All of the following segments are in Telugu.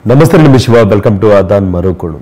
నమస్తే అండి శివ వెల్కమ్ టు ఆదాన్ మరోకోణం.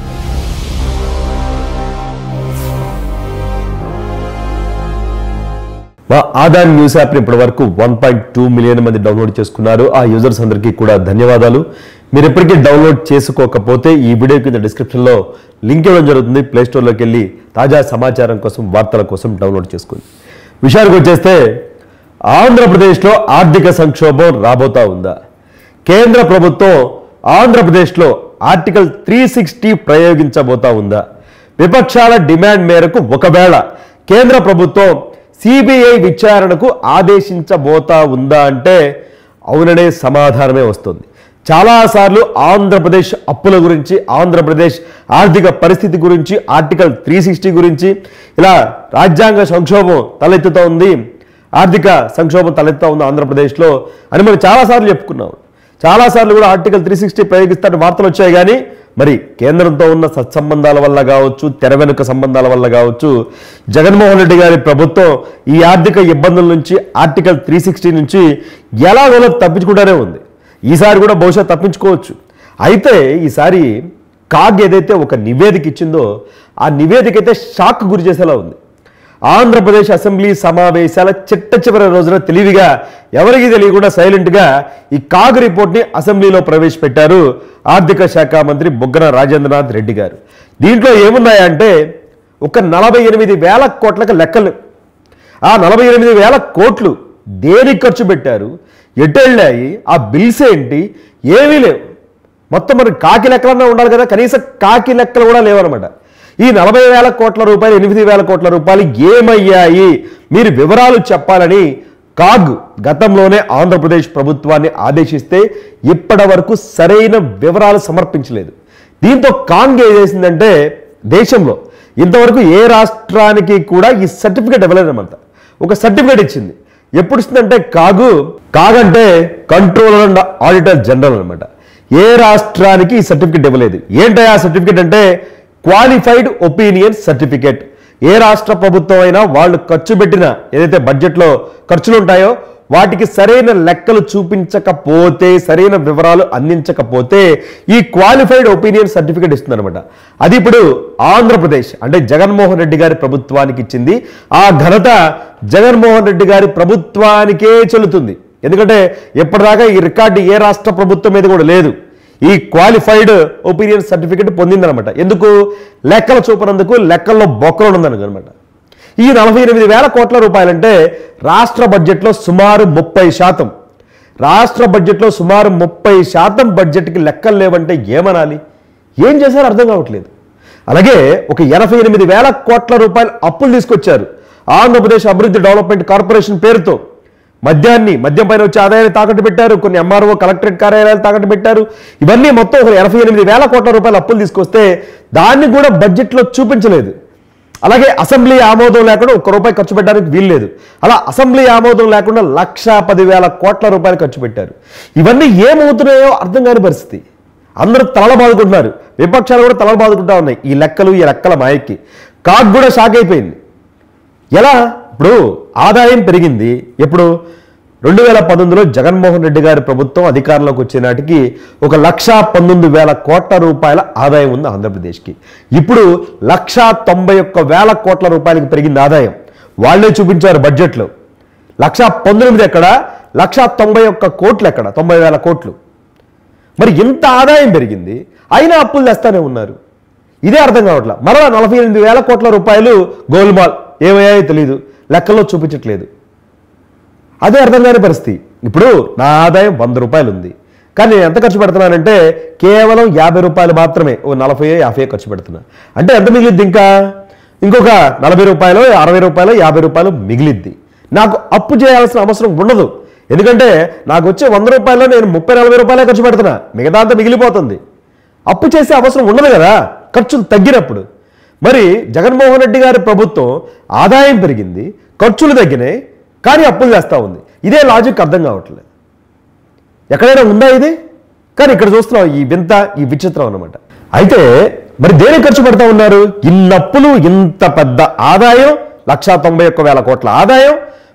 మా ఆదాన్ న్యూస్ యాప్ ని ఇప్పటివరకు 1.2 మిలియన్ మంది డౌన్లోడ్ చేసుకున్నారు. ఆ యూజర్స్ అందరికీ కూడా ధన్యవాదాలు. మీరు ఎప్పటికీ డౌన్లోడ్ చేసుకోకపోతే ఈ వీడియో కింద డిస్క్రిప్షన్ లో లింక్ ఇవ్వడం జరుగుతుంది. ప్లే స్టోర్ లోకి వెళ్ళి తాజా సమాచారం కోసం వార్తల కోసం డౌన్లోడ్ చేసుకోండి. విషయానికి వచ్చేస్తే ఆంధ్రప్రదేశ్లో ఆర్థిక సంక్షోభం రాబోతా ఉందా? కేంద్ర ప్రభుత్వం ఆంధ్రప్రదేశ్లో ఆర్టికల్ 360 ప్రయోగించబోతా ఉందా? విపక్షాల డిమాండ్ మేరకు ఒకవేళ కేంద్ర ప్రభుత్వం సిబిఐ విచారణకు ఆదేశించబోతా ఉందా అంటే అవుననే సమాధానమే వస్తుంది. చాలాసార్లు ఆంధ్రప్రదేశ్ అప్పుల గురించి, ఆంధ్రప్రదేశ్ ఆర్థిక పరిస్థితి గురించి, ఆర్టికల్ 360 గురించి, ఇలా రాజ్యాంగ సంక్షోభం తలెత్తుతూ ఉంది, ఆర్థిక సంక్షోభం తలెత్తుతూ ఉంది ఆంధ్రప్రదేశ్లో అని మనం చాలాసార్లు చెప్పుకున్నాం. చాలాసార్లు కూడా ఆర్టికల్ 360 ప్రయోగిస్తారని వార్తలు వచ్చాయి. కానీ మరి కేంద్రంతో ఉన్న సత్సంబంధాల వల్ల కావచ్చు, తెర వెనుక సంబంధాల వల్ల కావచ్చు, జగన్మోహన్ రెడ్డి గారి ప్రభుత్వం ఈ ఆర్థిక ఇబ్బందుల నుంచి, ఆర్టికల్ 360 నుంచి ఎలాగోలా తప్పించుకుంటూనే ఉంది. ఈసారి కూడా బహుశా తప్పించుకోవచ్చు. అయితే ఈసారి కాగ్ ఏదైతే ఒక నివేదిక ఇచ్చిందో ఆ నివేదిక అయితే షాక్ గురి చేసేలా ఉంది. ఆంధ్రప్రదేశ్ అసెంబ్లీ సమావేశాల చిట్ట చివరి రోజున తెలివిగా, ఎవరికి తెలియకుండా సైలెంట్గా ఈ కాగ్ రిపోర్ట్ని అసెంబ్లీలో ప్రవేశపెట్టారు ఆర్థిక శాఖ మంత్రి బుగ్గన రాజేంద్రనాథ్ రెడ్డి గారు. దీంట్లో ఏమున్నాయంటే ఒక 48,000 కోట్లకు లెక్కలు. ఆ 48,000 కోట్లు దేనికి ఖర్చు పెట్టారు, ఎటు వెళ్ళాయి, ఆ బిల్స్ ఏంటి, ఏమీ లేవు. మొత్తం మరి కాకి లెక్కలన్నా ఉండాలి కదా, కనీసం కాకి లెక్కలు కూడా లేవన్నమాట. ఈ 40,000 కోట్ల రూపాయలు, 8,000 కోట్ల రూపాయలు ఏమయ్యాయి, మీరు వివరాలు చెప్పాలని కాగ్ గతంలోనే ఆంధ్రప్రదేశ్ ప్రభుత్వాన్ని ఆదేశిస్తే ఇప్పటి వరకు సరైన వివరాలు సమర్పించలేదు. దీంతో కాంగ్ ఏం చేసిందంటే దేశంలో ఇంతవరకు ఏ రాష్ట్రానికి కూడా ఈ సర్టిఫికేట్ ఇవ్వలేదన్నమాట. ఒక సర్టిఫికేట్ ఇచ్చింది. ఎప్పుడు ఇస్తుందంటే కాగ్ అంటే కంట్రోలర్ అండ్ ఆడిటర్ జనరల్ అనమాట. ఏ రాష్ట్రానికి ఈ సర్టిఫికేట్ ఇవ్వలేదు. ఏంటో ఆ సర్టిఫికేట్ అంటే క్వాలిఫైడ్ ఒపీనియన్ సర్టిఫికేట్. ఏ రాష్ట్ర ప్రభుత్వం అయినా వాళ్ళు ఖర్చు పెట్టిన ఏదైతే బడ్జెట్లో ఖర్చులు ఉంటాయో వాటికి సరైన లెక్కలు చూపించకపోతే, సరైన వివరాలు అందించకపోతే ఈ క్వాలిఫైడ్ ఒపీనియన్ సర్టిఫికేట్ ఇస్తుందన్నమాట. అది ఇప్పుడు ఆంధ్రప్రదేశ్ అంటే జగన్మోహన్ రెడ్డి గారి ప్రభుత్వానికి ఇచ్చింది. ఆ ఘనత జగన్మోహన్ రెడ్డి గారి ప్రభుత్వానికే చెల్లుతుంది. ఎందుకంటే ఎప్పటిదాకా ఈ రికార్డు ఏ రాష్ట్ర ప్రభుత్వం మీద కూడా లేదు. ఈ క్వాలిఫైడ్ ఒపీనియన్ సర్టిఫికేట్ పొందిందనమాట. ఎందుకు? లెక్కలు చూపనందుకు, లెక్కల్లో బొక్కలు ఉందనమాట. ఈ 48,000 కోట్ల రూపాయలంటే రాష్ట్ర బడ్జెట్లో సుమారు 30%. రాష్ట్ర బడ్జెట్లో సుమారు 30% బడ్జెట్కి లెక్కలు లేవంటే ఏమనాలి? ఏం చేశారో అర్థం కావట్లేదు. అలాగే ఒక 88,000 కోట్ల రూపాయలు అప్పులు తీసుకొచ్చారు ఆంధ్రప్రదేశ్ అభివృద్ధి డెవలప్మెంట్ కార్పొరేషన్ పేరుతో. మద్యం పైన వచ్చే ఆదాయాన్ని తాకట్టు పెట్టారు, కొన్ని ఎంఆర్ఓ కలెక్టరేట్ కార్యాలయాలు తాకట్టు పెట్టారు. ఇవన్నీ మొత్తం ఒక 88,000 కోట్ల రూపాయల అప్పులు తీసుకొస్తే దాన్ని కూడా బడ్జెట్లో చూపించలేదు. అలాగే అసెంబ్లీ ఆమోదం లేకుండా ₹1 ఖర్చు పెట్టడానికి వీల్లేదు. అలా అసెంబ్లీ ఆమోదం లేకుండా 1,10,000 కోట్ల రూపాయలు ఖర్చు పెట్టారు. ఇవన్నీ ఏమవుతున్నాయో అర్థం కాని పరిస్థితి. అందరూ తలలు బాదుకుంటున్నారు, విపక్షాలు కూడా తలలు బాదుకుంటా ఉన్నాయి ఈ లెక్కల మాయకి. కాగ్ కూడా షాక్ అయిపోయింది. ఎలా? ఇప్పుడు ఆదాయం పెరిగింది. ఎప్పుడు? 2019లో జగన్మోహన్ రెడ్డి గారి ప్రభుత్వం అధికారంలోకి వచ్చే నాటికి 1,19,000 కోట్ల రూపాయల ఆదాయం ఉంది ఆంధ్రప్రదేశ్కి. ఇప్పుడు 1,91,000 కోట్ల రూపాయలకి పెరిగింది ఆదాయం. వాళ్ళే చూపించారు బడ్జెట్లో. 1,19,000 ఎక్కడ, 1,91,000 కోట్లు ఎక్కడ, 90,000 కోట్లు. మరి ఇంత ఆదాయం పెరిగింది, అయినా అప్పులు తెస్తానే ఉన్నారు. ఇదే అర్థం కావట్లా. మరలా 48,000 కోట్ల రూపాయలు గోల్మాల్ ఏమయ్యాయో తెలియదు, లెక్కల్లో చూపించట్లేదు. అదే అర్థం కాని పరిస్థితి. ఇప్పుడు నా ఆదాయం ₹100 ఉంది, కానీ నేను ఎంత ఖర్చు పెడుతున్నానంటే కేవలం ₹50 మాత్రమే. ఓ 40-50 ఖర్చు పెడుతున్నా అంటే ఎంత మిగిలిద్ది? ఇంకొక ₹40, ₹60, ₹50 మిగిలిద్ది. నాకు అప్పు చేయాల్సిన అవసరం ఉండదు. ఎందుకంటే నాకు వచ్చే ₹100లో నేను ₹30-40 ఖర్చు పెడుతున్నా, మిగతా అంతా మిగిలిపోతుంది. అప్పు చేసే అవసరం ఉండదు కదా ఖర్చులు తగ్గినప్పుడు. మరి జగన్మోహన్ రెడ్డి గారి ప్రభుత్వం ఆదాయం పెరిగింది, ఖర్చులు తగ్గినాయి, కానీ అప్పులు చేస్తూ ఉంది. ఇదే లాజిక్ అర్థం కావట్లేదు. ఎక్కడైనా ఉందా ఇది? కానీ ఇక్కడ చూస్తున్నాం ఈ వింత, ఈ విచిత్రం అన్నమాట. అయితే మరి దేనికి ఖర్చు పెడతా ఉన్నారు? ఇన్నప్పులు, ఇంత పెద్ద ఆదాయం, 1,91,000 కోట్ల ఆదాయం,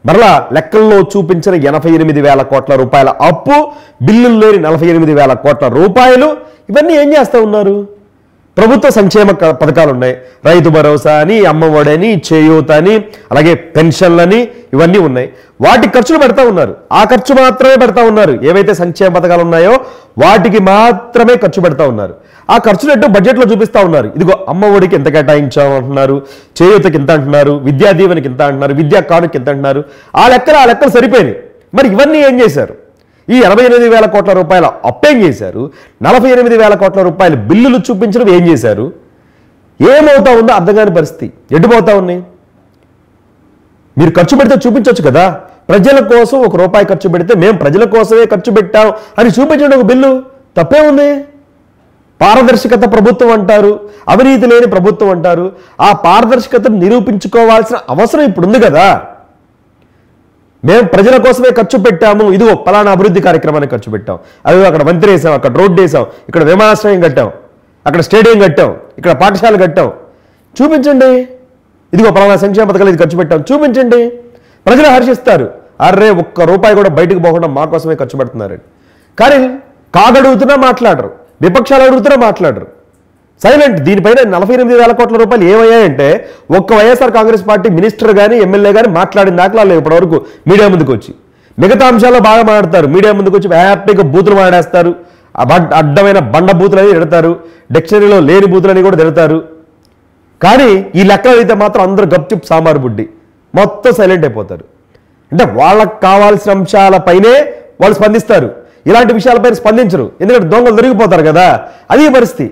మరలా లెక్కల్లో చూపించిన 88,000 కోట్ల రూపాయల అప్పు, బిల్లులు లేని 48,000 కోట్ల రూపాయలు, ఇవన్నీ ఏం చేస్తూ ఉన్నారు? ప్రభుత్వ సంక్షేమ పథకాలు ఉన్నాయి. రైతు భరోసా అని, అమ్మఒడి అని, చేయూత అని, అలాగే పెన్షన్లని, ఇవన్నీ ఉన్నాయి. వాటి ఖర్చులు పెడతా ఉన్నారు. ఆ ఖర్చు మాత్రమే పెడతా ఉన్నారు. ఏవైతే సంక్షేమ పథకాలు ఉన్నాయో వాటికి మాత్రమే ఖర్చు పెడతా ఉన్నారు. ఆ ఖర్చులు బడ్జెట్లో చూపిస్తా ఉన్నారు. ఇదిగో అమ్మఒడికి ఎంత కేటాయించాము అంటున్నారు, చేయూతకి ఎంత అంటున్నారు, విద్యా దీవెనకి ఎంత అంటున్నారు, విద్యా కానుకి ఎంత అంటున్నారు. ఆ లెక్కలు సరిపోయినాయి. మరి ఇవన్నీ ఏం చేశారు? ఈ 88,000 కోట్ల రూపాయల అప్పేం చేశారు? 48,000 కోట్ల రూపాయల బిల్లులు చూపించడం ఏం చేశారు? ఏమవుతా ఉందో అర్థం కాని పరిస్థితి. ఎడ్డుపోతా ఉన్నాయి. మీరు ఖర్చు పెడితే చూపించవచ్చు కదా. ప్రజల కోసం ₹1 ఖర్చు పెడితే మేము ప్రజల కోసమే ఖర్చు పెట్టాం అని చూపించండి ఒక బిల్లు. తప్పే ఉంది. పారదర్శకత ప్రభుత్వం అంటారు, అవినీతి లేని ప్రభుత్వం అంటారు. ఆ పారదర్శకతను నిరూపించుకోవాల్సిన అవసరం ఇప్పుడు ఉంది కదా. మేము ప్రజల కోసమే ఖర్చు పెట్టాము, ఇదిగో పలానా అభివృద్ధి కార్యక్రమానికి ఖర్చు పెట్టాం, అదిగో అక్కడ వంతెన వేసాం, అక్కడ రోడ్డు వేసాం, ఇక్కడ విమానాశ్రయం కట్టాం, అక్కడ స్టేడియం కట్టాం, ఇక్కడ పాఠశాల కట్టాం, చూపించండి. ఇదిగో పలానా సంక్షేమ పథకాలు ఇది ఖర్చు పెట్టాం, చూపించండి. ప్రజలు హర్షిస్తారు. అర్రే ₹1 కూడా బయటకు పోకుండా మా కోసమే ఖర్చు పెడుతున్నారని. కానీ కాగడుగుతున్నా మాట్లాడరు, విపక్షాలు అడుగుతున్నా మాట్లాడరు, సైలెంట్. దీనిపైన 48,000 కోట్ల రూపాయలు ఏమయ్యాయంటే ఒక్క వైఎస్ఆర్ కాంగ్రెస్ పార్టీ మినిస్టర్ కానీ ఎమ్మెల్యే కానీ మాట్లాడిన దాఖలాలు ఇప్పటివరకు మీడియా ముందుకు వచ్చి. మిగతా అంశాల్లో బాగా మాట్లాడతారు. మీడియా ముందుకు వచ్చి హ్యాపీగా బూతులు మాట్లాడేస్తారు. అడ్డమైన బండ బూతులని తిడతారు, డిక్షనరీలో లేని బూతులని కూడా తిడతారు. కానీ ఈ లెక్కలు అయితే మాత్రం అందరూ గప్చుప్ సాంబార్ బుడ్డి మొత్తం సైలెంట్ అయిపోతారు. అంటే వాళ్ళకు కావాల్సిన అంశాలపైనే వాళ్ళు స్పందిస్తారు. ఇలాంటి విషయాలపైన స్పందించరు. ఎందుకంటే దొంగలు దొరికిపోతారు కదా. అది పరిస్థితి.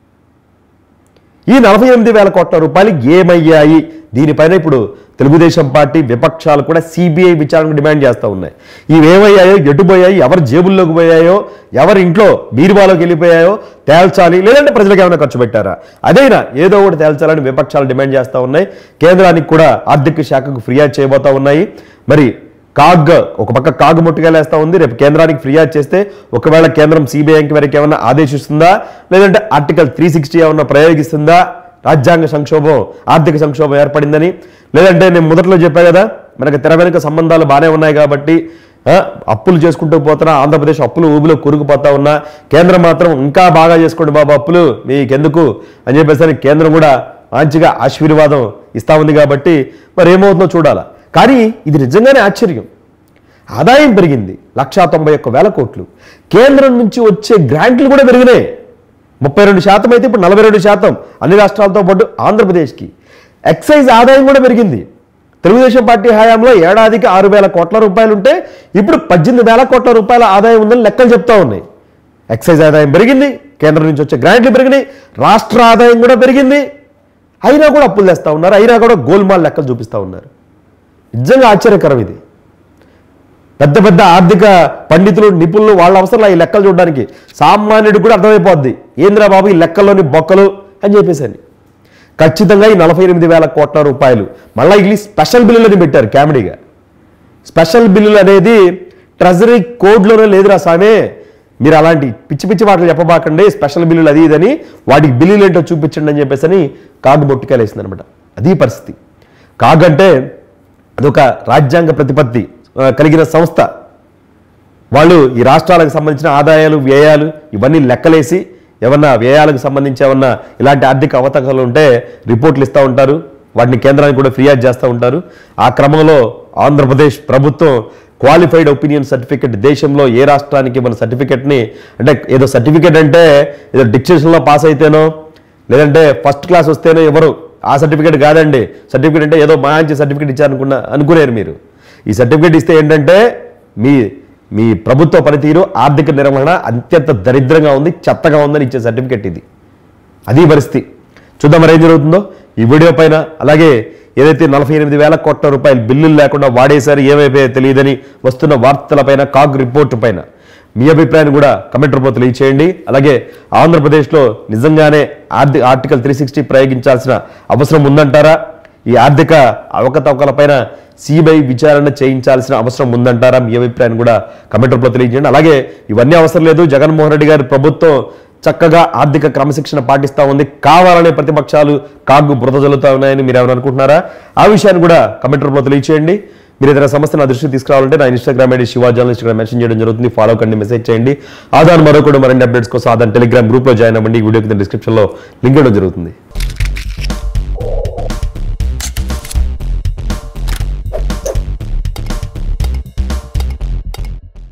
ఈ 48,000 కోట్ల రూపాయలు ఏమయ్యాయి? దీనిపైన ఇప్పుడు తెలుగుదేశం పార్టీ విపక్షాలు కూడా సిబిఐ విచారణకు డిమాండ్ చేస్తూ ఉన్నాయి. ఇవేమయ్యాయో, ఎటుపోయాయి, ఎవరి జేబుల్లోకి పోయాయో, ఎవరి ఇంట్లో బీరువాలోకి వెళ్ళిపోయాయో తేల్చాలి. లేదంటే ప్రజలకు ఏమైనా ఖర్చు పెట్టారా, అదైనా ఏదో ఒకటి తేల్చాలని విపక్షాలు డిమాండ్ చేస్తూ ఉన్నాయి. కేంద్రానికి కూడా ఆర్థిక శాఖకు ఫిర్యాదు చేయబోతా ఉన్నాయి. మరి ఒక పక్క కాగ్ ముట్టుకెళ్ళేస్తా ఉంది. రేపు కేంద్రానికి ఫిర్యాదు చేస్తే ఒకవేళ కేంద్రం సిబిఐ ఎంక్వైరీకి ఏమన్నా ఆదేశిస్తుందా, లేదంటే ఆర్టికల్ 360 ఏమన్నా ప్రయోగిస్తుందా? రాజ్యాంగ సంక్షోభం, ఆర్థిక సంక్షోభం ఏర్పడిందని, లేదంటే నేను మొదట్లో చెప్పా కదా మనకు తెర వెనుక సంబంధాలు బాగానే ఉన్నాయి కాబట్టి అప్పులు చేసుకుంటూ పోతున్నా, ఆంధ్రప్రదేశ్ అప్పులు ఊబిలో కూరుకుపోతా ఉన్నా, కేంద్రం మాత్రం ఇంకా బాగా చేసుకోండి బాబు అప్పులు మీకెందుకు అని చెప్పేసి కేంద్రం కూడా మంచిగా ఆశీర్వాదం ఇస్తా ఉంది. కాబట్టి మరి ఏమవుతుందో చూడాలా. కానీ ఇది నిజంగానే ఆశ్చర్యం. ఆదాయం పెరిగింది 191,000 కోట్లు. కేంద్రం నుంచి వచ్చే గ్రాంట్లు కూడా పెరిగినాయి. 32% అయితే ఇప్పుడు 42% అన్ని రాష్ట్రాలతో పాటు ఆంధ్రప్రదేశ్కి. ఎక్సైజ్ ఆదాయం కూడా పెరిగింది. తెలుగుదేశం పార్టీ హయాంలో ఏడాదికి 6,000 కోట్ల రూపాయలు ఉంటే ఇప్పుడు 18,000 కోట్ల రూపాయల ఆదాయం ఉందని లెక్కలు చెప్తా ఉన్నాయి. ఎక్సైజ్ ఆదాయం పెరిగింది, కేంద్రం నుంచి వచ్చే గ్రాంట్లు పెరిగినాయి, రాష్ట్ర ఆదాయం కూడా పెరిగింది. అయినా కూడా అప్పులు తెస్తా ఉన్నారు, అయినా కూడా గోల్మాల్ లెక్కలు చూపిస్తూ ఉన్నారు. నిజంగా ఆశ్చర్యకరం ఇది. పెద్ద పెద్ద ఆర్థిక పండితులు, నిపుణులు వాళ్ళ అవసరం ఈ లెక్కలు చూడడానికి. సామాన్యుడికి కూడా అర్థమైపోద్ది ఏంద్రా బాబు ఈ లెక్కల్లోని బొక్కలు అని చెప్పేసి. ఖచ్చితంగా ఈ 48,000 కోట్ల రూపాయలు మళ్ళీ ఈ స్పెషల్ బిల్లులని పెట్టారు కామెడీగా. స్పెషల్ బిల్లులు అనేది ట్రెజరీ కోడ్లోనే లేదురా సామే. మీరు అలాంటి పిచ్చి పిచ్చి మాటలు చెప్పబాకండి. స్పెషల్ బిల్లులు అది ఇదని వాటికి బిల్లులు ఏంటో చూపించండి అని చెప్పేసి కాగ్ మొట్టికాయలేసింది అనమాట. అది పరిస్థితి. కాగ్ అంటే అదొక రాజ్యాంగ ప్రతిపత్తి కలిగిన సంస్థ. వాళ్ళు ఈ రాష్ట్రాలకు సంబంధించిన ఆదాయాలు, వ్యయాలు ఇవన్నీ లెక్కలేసి ఏమన్నా వ్యయాలకు సంబంధించి ఏమన్నా ఇలాంటి ఆర్థిక అవతకాలు ఉంటే రిపోర్ట్లు ఇస్తూ ఉంటారు. వాటిని కేంద్రానికి కూడా ఫిర్యాదు చేస్తూ ఉంటారు. ఆ క్రమంలో ఆంధ్రప్రదేశ్ ప్రభుత్వం క్వాలిఫైడ్ ఒపీనియన్ సర్టిఫికెట్, దేశంలో ఏ రాష్ట్రానికి మన సర్టిఫికెట్ని, అంటే ఏదో సర్టిఫికెట్ అంటే ఏదో డిక్షనరీలో పాస్ అయితేనో లేదంటే ఫస్ట్ క్లాస్ వస్తేనో ఎవరు ఆ సర్టిఫికెట్ కాదండి. సర్టిఫికెట్ అంటే ఏదో మంచి సర్టిఫికెట్ అనుకునేరు మీరు. ఈ సర్టిఫికెట్ ఇస్తే ఏంటంటే మీ ప్రభుత్వ పనితీరు, ఆర్థిక నిర్వహణ అత్యంత దరిద్రంగా ఉంది, చెత్తగా ఉందని ఇచ్చే సర్టిఫికెట్ ఇది. అది పరిస్థితి. చూద్దాం మరి ఏం జరుగుతుందో ఈ వీడియో పైన. అలాగే ఏదైతే 48,000 కోట్ల రూపాయలు బిల్లులు లేకుండా వాడేశారు, ఏమైపోయో తెలియదని వస్తున్న వార్తలపైన, కాగ్ రిపోర్టు పైన మీ అభిప్రాయాన్ని కూడా కమెంట్ రూపంలో తెలియచేయండి. అలాగే ఆంధ్రప్రదేశ్లో నిజంగానే ఆర్టికల్ 360 ప్రయోగించాల్సిన అవసరం ఉందంటారా? ఈ ఆర్థిక అవకతవకలపైన సిబిఐ విచారణ చేయించాల్సిన అవసరం ఉందంటారా? మీ అభిప్రాయాన్ని కూడా కమెంట్ రూపంలో తెలియజేయండి. అలాగే ఇవన్నీ అవసరం లేదు, జగన్మోహన్ రెడ్డి గారి ప్రభుత్వం చక్కగా ఆర్థిక క్రమశిక్షణ పాటిస్తూ ఉంది, కావాలనే ప్రతిపక్షాలు కాగ్గు బురద జల్లుతా ఉన్నాయని మీరు ఏమైనా అనుకుంటున్నారా? ఆ విషయాన్ని కూడా కమెంట్ రూపంలో తెలియచేయండి. మీరు ఏదైనా సమస్య నా దృష్టికి తీసుకురావాలంటే నా ఇన్స్టాగ్రామ్ ఐడి శివ జర్నలిస్ట్ ఇక్కడ మెన్షన్ చేయడం జరుగుతుంది. ఫాలో కండి, మెసేజ్ చేయండి. ఆధార్ మరో కూడా మరిన్ని అప్డేట్స్ కోసం ఆధార్ టెలిగ్రామ్ గ్రూప్లో జాయిన్ అవ్వండి. ఈ వీడియో కింద డిస్క్రిప్షన్లో లింక్ ఇవ్వడం జరుగుతుంది.